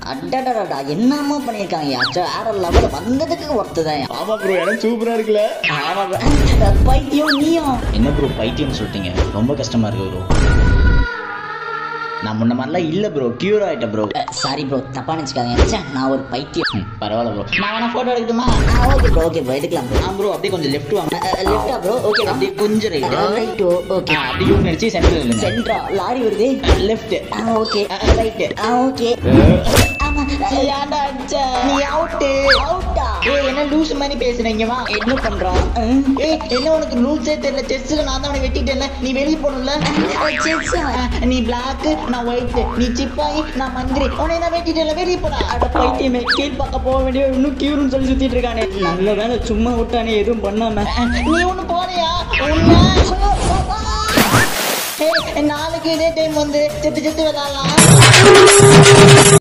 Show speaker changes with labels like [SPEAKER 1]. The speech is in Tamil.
[SPEAKER 1] அடடடடா என்னமா பண்ணிருக்காங்க வேற லெவல் வந்ததுக்கு ஒர்த்துதான்.
[SPEAKER 2] ஆமா ப்ரோ இடம் சூப்பரா இருக்குல்ல.
[SPEAKER 1] ஆமா பைத்தியம் நீயும்
[SPEAKER 2] என்ன ப்ரோ பைத்தியம் சொல்லிட்டீங்க, ரொம்ப கஷ்டமா இருக்கு ப்ரோ. நான் முன்ன மாதிரிலாம் இல்ல ப்ரோ, கியூர் ஆயிட்டேன் ப்ரோ.
[SPEAKER 1] சாரி ப்ரோ தப்பா நினைச்சுக்காங்க, நான் ஒரு பைத்தியம்.
[SPEAKER 2] பரவாயில்ல ப்ரோ, நான் வேணா போட்டோ எடுக்கட்டுமா?
[SPEAKER 1] ஓகே ப்ரோ எடுக்கலாம் ப்ரோ.
[SPEAKER 2] ப்ரோ அப்படியே கொஞ்சம் லெஃப்ட் வாங்க.
[SPEAKER 1] லெஃப்டா ப்ரோ? ஓகே
[SPEAKER 2] அப்படியே கொஞ்சம் ரைட்.
[SPEAKER 1] Right okay.
[SPEAKER 2] அப்படியே நினைச்சு சென்டர்ல இல்ல.
[SPEAKER 1] சென்டரா லாரி வருது.
[SPEAKER 2] லெஃப்ட்.
[SPEAKER 1] Okay right. ஓகே. ஆமா
[SPEAKER 2] ஏன்டா அடிச்ச? நீ அவுட்.
[SPEAKER 1] அவுட்டா?
[SPEAKER 2] ஏய் என்ன லூஸ் மாதிரி பேசுறீங்க வா.
[SPEAKER 1] என்ன பண்றா?
[SPEAKER 2] ஏய் என்ன உனக்கு ரூல்ஸே தெரியல. செஸ்ல நான் தான் அவனை வெட்டிட்டேன்ல, நீ வெளிய போணும்ல. நீ பிளாக் நான் ஒயிட், நீ சிப்பாயி நான் மந்திரி, உன்னை நான் வெட்டிட்டேன்ல, வெளிய போடா.
[SPEAKER 1] அட பைத்தியமே, கீழ் பக்கம் போக வேண்டிய இன்னும் கியூர்னு சொல்லி சுத்திட்டு இருக்கானே. நல்ல வேலை சும்மா விட்டானே எதுவும் பண்ணாம.
[SPEAKER 2] நீ ஒண்ணு போறியா? நாளைக்கு இதே டைம் வந்து செத்து செத்து விளையாடலாம்.